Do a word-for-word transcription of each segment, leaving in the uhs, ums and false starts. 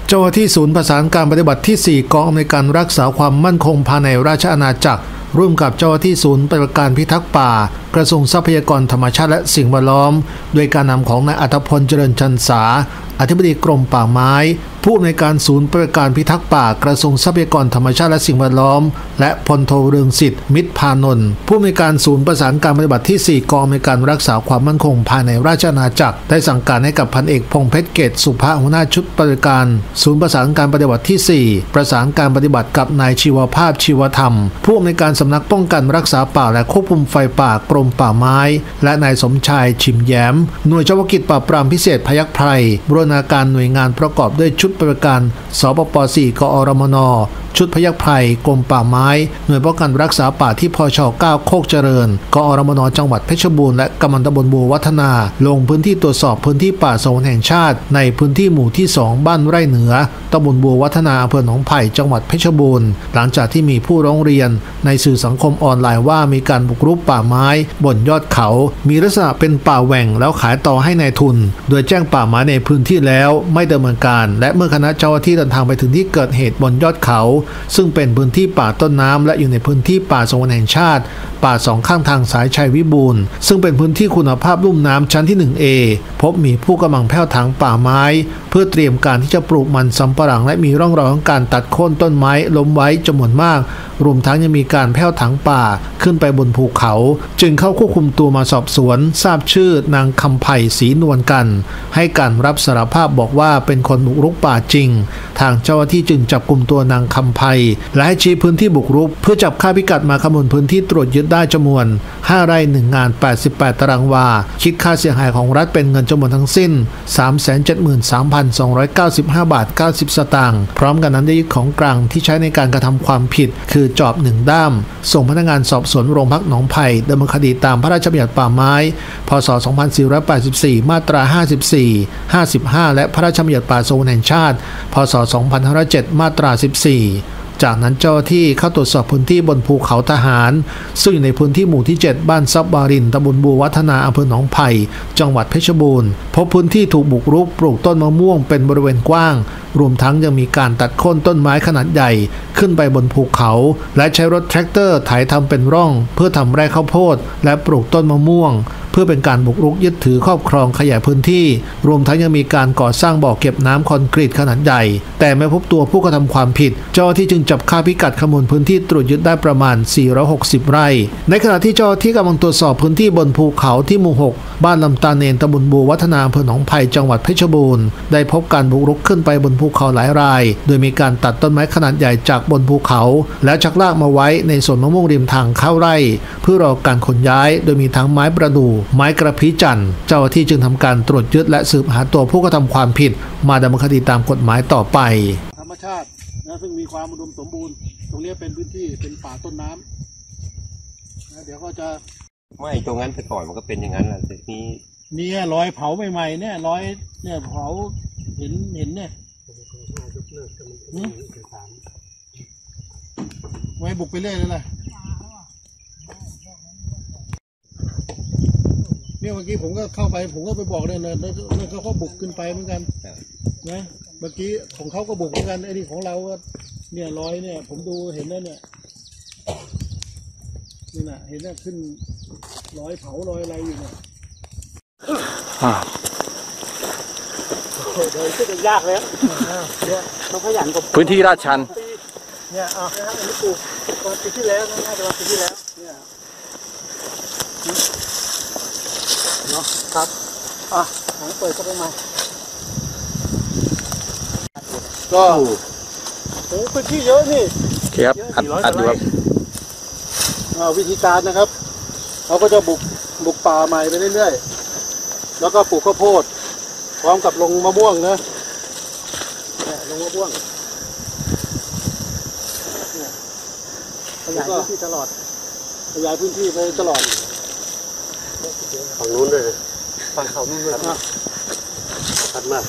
เจ้าหน้าที่ศูนย์ประสานการปฏิบัติที่สี่กองอำนวยการรักษาความมั่นคงภายในราชอาณาจักรร่วมกับเจ้าหน้าที่ศูนย์ปฏิบัติการพิทักษ์ป่ากระทรวงทรัพยากรธรรมชาติและสิ่งแวดล้อมโดยการนำของนายอัธพลเจริญชันษาอธิบดีกรมป่าไม้ผู้อำนวยการศูนย์ปฏิบัติการพิทักษ์ป่ากระทรวงทรัพยากรธรรมชาติและสิ่งแวดล้อมและพลโทเรืองสิทธิ์มิตรพานนท์ผู้อำนวยการศูนย์ประสานการปฏิบัติที่สี่กองอำนวยการรักษาความมั่นคงภายในราชอาณาจักรได้สั่งการให้กับพันเอกพงษ์เพชรเกตสุภาหัวหน้าชุดปฏิบัติการศูนย์ประสานการปฏิบัติที่สี่ประสานการปฏิบัติกับนายชีวภาพชีวธรรมผู้อำนวยการสำนักป้องกันรักษาป่าและควบคุมไฟป่ากรมป่าไม้และนายสมชายชิมแย้มหน่วยเฉพาะกิจปราบปรามพิเศษพยัคฆ์ไพรบูรณาการหน่วยงานประกอบด้วยชุดปฏิบัติการสปป.สี่ กอรมน.ชุดพยัคฆ์ไพรกรมป่าไม้หน่วยป้องกันรักษาป่าที่พช.เก้า โคกเจริญกอรมน.จังหวัดเพชรบูรณ์และกำนันตำบลบัววัฒนาลงพื้นที่ตรวจสอบพื้นที่ป่าสงวนแห่งชาติในพื้นที่หมู่ที่สองบ้านไร่เหนือตำบลบัววัฒนาอำเภอหนองไผ่จังหวัดเพชรบูรณ์หลังจากที่มีผู้ร้องเรียนในสื่อสังคมออนไลน์ว่ามีการบุกรุกป่าไม้บนยอดเขามีลักษณะเป็นป่าแหว่งแล้วขายต่อให้นายทุนโดยแจ้งป่าไม้ในพื้นที่แล้วไม่ดำเนินการและเมื่อคณะเจ้าหน้าที่เดินทางไปถึงที่เกิดเหตุบนยอดเขาซึ่งเป็นพื้นที่ป่าต้นน้ำและอยู่ในพื้นที่ป่าสงวนแห่งชาติป่าสองข้างทางสายชัยวิบูลย์ซึ่งเป็นพื้นที่คุณภาพลุ่มน้ำชั้นที่ หนึ่งเอ พบมีผู้กำลังแผ้วถางป่าไม้เพื่อเตรียมการที่จะปลูกมันสำปะหลังและมีร่องรอยของการตัดโค่นต้นไม้ล้มไว้จำนวนมากรวมทั้งยังมีการแผ้วถางป่าขึ้นไปบนภูเขาจึงเข้าควบคุมตัวมาสอบสวนทราบชื่อนางคำไผ่ศรีนวลกันให้การรับสารภาพบอกว่าเป็นคนบุกรุกป่าจริงทางเจ้าหน้าที่จึงจับกุมตัวนางคำไผ่และให้ชี้พื้นที่บุกรุกเพื่อจับค่าพิกัดมาคำนวณพื้นที่ตรวจยึดได้จำนวนห้าไร่หนึ่งงานแปดสิบแปดตารางวาคิดค่าเสียหายของรัฐเป็นเงินจำนวนทั้งสิ้น สามแสนเจ็ดหมื่นสามพันสองร้อยเก้าสิบห้า บาท เก้าสิบ สตางค์พร้อมกันนั้นได้ยึดของกลางที่ใช้ในการกระทำความผิดคือจอบหนึ่งด้ามส่งพนักงานสอบสวนโรงพักหนองไผ่ดำเนินคดีตามพระราชบัญญัติป่าไม้พ.ศ. สองพันสี่ร้อยแปดสิบสี่มาตราห้าสิบสี่ ห้าสิบห้าและพระราชบัญญัติป่าสงวนแห่งชาติพ.ศ. สองพันห้าร้อยเจ็ดมาตราสิบสี่จากนั้นเจ้าหน้าที่เข้าตรวจสอบพื้นที่บนภูเขาทหารซึ่งอยู่ในพื้นที่หมู่ที่เจ็ดบ้านซับบารินตำบลบัววัฒนาอำเภอหนองไผ่จังหวัดเพชรบูรณ์พบพื้นที่ถูกบุกรุกปลูกต้นมะม่วงเป็นบริเวณกว้างรวมทั้งยังมีการตัดโค่นต้นไม้ขนาดใหญ่ขึ้นไปบนภูเขาและใช้รถแทรกเตอร์ไถทำเป็นร่องเพื่อทำไร่ข้าวโพดและปลูกต้นมะม่วงเพื่อเป็นการบุกรุกยึดถือครอบครองขยายพื้นที่รวมทั้งยังมีการก่อสร้างบ่อเก็บน้ำคอนกรีตขนาดใหญ่แต่ไม่พบตัวผู้กระทำความผิดเจ้าหน้าที่จึงจับค่าพิกัดขมวลพื้นที่ตรวจยึดได้ประมาณสี่ร้อยหกสิบไร่ในขณะที่เจ้าหน้าที่กำลังตรวจสอบพื้นที่บนภูเขาที่หมู่หกบ้านลำตาเนนตำบลบัววัฒนาอำเภอหนองไผ่จังหวัดเพชรบูรณ์ได้พบการบุกรุกขึ้นไปบนภูเขาหลายรายโดยมีการตัดต้นไม้ขนาดใหญ่จากบนภูเขาแล้วชักลากมาไว้ในสวนมะม่วงริมทางเข้าไร่เพื่อรอการขนย้ายโดยมีทั้งไม้ประดู่ไม้กระพี้จันทร์เจ้าหน้าที่จึงทำการตรวจยึดและสืบหาตัวผู้กระทำความผิดมาดำเนินคดีตามกฎหมายต่อไปธรรมชาตินะซึ่งมีความอุดมสมบูรณ์ตรงนี้เป็นพื้นที่เป็นป่าต้นน้ำนะเดี๋ยวก็จะไม่ตรงนั้นแต่ก่อนมันก็เป็นอย่างนั้นแหละทีนี้เนี่ยรอยเผาใหม่ๆเนี่ยรอยเนี่ยเผาเห็นเห็นเนี่ยไว้บุกไปเรื่อยเลยล่ะเนี่ยเมื่อกี้ผมก็เข้าไปผมก็ไปบอกเลยนะแล้วเขาก็บุกขึ้นไปเหมือนกันนะเมื่อกี้ของเขาก็บุกเหมือนกันไอ้นี่ของเราก็เนี่ยรอยเนี่ยผมดูเห็นแล้วเนี่ยนี่นะเห็นแล้วขึ้นรอยเผารอยอะไรอยู่เนี่ยเดี๋ยวจะยากแล้วเนี่ยต้องขยันกับพื้นที่ราดชันเนี่ยอ่ะนะครับอันนี้ปลูกตอนปีที่แล้วน่าจะวันปีที่แล้วเนี่ยเนาะครับอ่ะหลังเปิดเข้าไปมาก็โอ้พื้นที่เยอะนี่ครับอัดอัดอยู่ครับวิธีการนะครับเราก็จะบุกบุกป่าใหม่ไปเรื่อยๆแล้วก็ปลูกข้าวโพดพร้อมกับลงมะม่วงนะลงมะม่วงขยายพื้นที่ตลอดขยายพื้นที่ไปตลอดฝั่งนู้นด้วยฝั่งเขานู้นเลยนะชัดมาก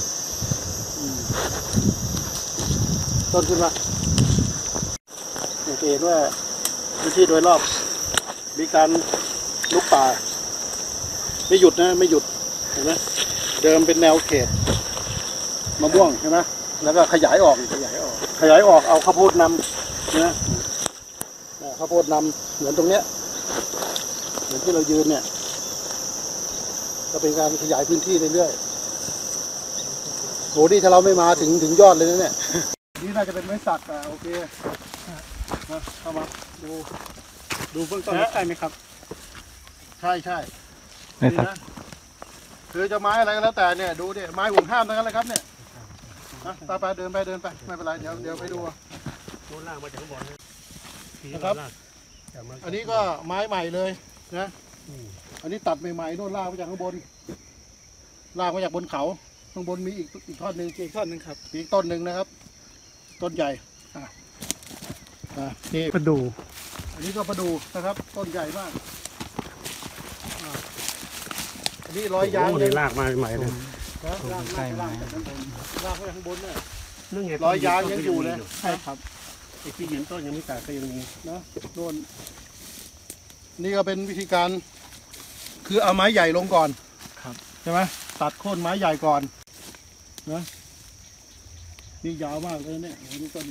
ต้นขึ้นมาสังเกตว่าพื้นที่โดยรอบมีการลุกป่าไม่หยุดนะไม่หยุดเห็นไหมเดิมเป็นแนวเขตมะม่วงใช่ไหมแล้วก็ขยายออกขยายออกขยายออกเอาข้าวโพดนำนะข้าวโพดนำเหมือนตรงเนี้ยเหมือนที่เรายืนเนี่ยก็เป็นการขยายพื้นที่เรื่อยๆโหนี่ถ้าเราไม่มาถึงถึงยอดเลยนะเนี่ยนี่น่าจะเป็นไม้สักอ่ะโอเคมาเข้ามาดูดูเบื้องต้นใช่ไหมครับใช่ใช่ไม่สักคือจะไม้อะไรก็แล้วแต่เนี่ยดูดิไม้ห่วงห้ามทั้งนั้นเลยครับเนี่ยนะไปไปเดินไปเดินไปไม่เป็นไรเดี๋ยวเดี๋ยวไปดูโน่นล่างมาจากข้างบนนะครับอันนี้ก็ไม้ใหม่เลยนะอันนี้ตัดใหม่ๆโน่นล่างมาจากข้างบนล่างมาจากบนเขาข้างบนมีอีกอีกท่อนหนึ่งอีกท่อนหนึ่งครับอีกต้นหนึ่งนะครับต้นใหญ่อ่ะอ่ะนี่ประดูอันนี้ก็ประดูนะครับต้นใหญ่มากอ่ะอันนี้ร้อยยางเลยลากมาใหม่เลยลากลากลากลากจากข้างบนลากมาจากข้างบนเนี่ยร้อยยางยังอยู่เลยใช่ครับไอ้ที่เห็นต้นยังไม่แตกก็ยังมีนะโน่นนี่ก็เป็นวิธีการคือเอาไม้ใหญ่ลงก่อนครับใช่ไหมตัดโค่นไม้ใหญ่ก่อนนะนี่ยาวมากเลยเนี่ยนี่ต้น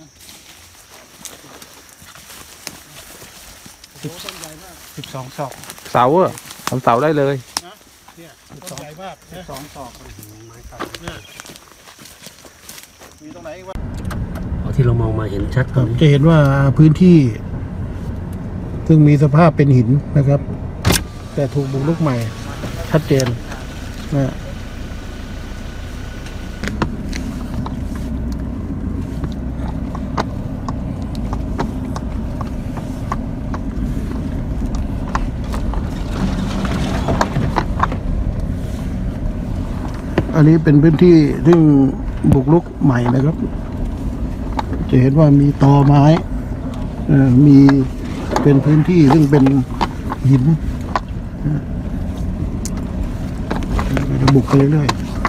ต้นใหญ่มากสิบสองศอกเสาอะทำเสาได้เลยนะเนี่ยต้นใหญ่มากสิบสองศอกไม้ตัดเนี่ยมีตรงไหนอีกวะที่เรามองมาเห็นชัดครับจะเห็นว่าพื้นที่ซึ่งมีสภาพเป็นหินนะครับ แต่ถูกบุกรุกใหม่ชัดเจนนะอันนี้เป็นพื้นที่ซึ่งบุกรุกใหม่นะครับจะเห็นว่ามีตอไม้มีเป็นพื้นที่ซึ่งเป็นหินจะบุกไปเรื่อย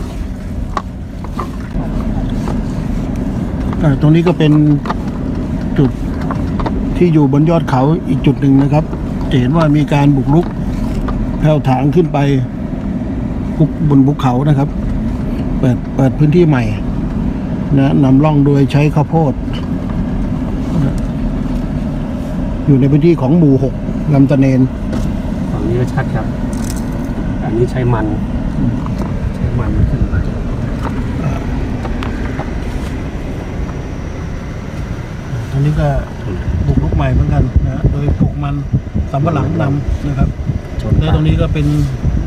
ๆตรงนี้ก็เป็นจุดที่อยู่บนยอดเขาอีกจุดหนึ่งนะครับจะเห็นว่ามีการบุกรุกแผ่วถางขึ้นไปบนภูเขานะครับเปิดเปิดพื้นที่ใหม่นะนำร่องโดยใช้ข้าวโพดอยู่ในพื้นที่ของหมู่หกลำตะเนนฝั่งนี้ก็ชัดครับอันนี้ใช้มันใช้มันขึ้นมาตอนนี้ก็บุกรุกใหม่เหมือนกันนะโดยปลูกมันสำปะหลังนำนะครับแล้วตรงนี้ก็เป็น